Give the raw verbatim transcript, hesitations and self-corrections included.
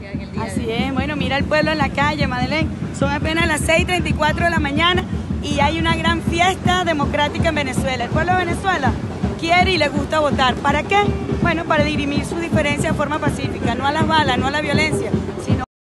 política en el día Así de hoy. es, bueno, mira el pueblo en la calle, Madeleine. Son apenas las seis y treinta y cuatro de la mañana y hay una gran fiesta democrática en Venezuela. El pueblo de Venezuela quiere y le gusta votar. ¿Para qué? Bueno, para dirimir sus diferencias de forma pacífica, no a las balas, no a la violencia, sino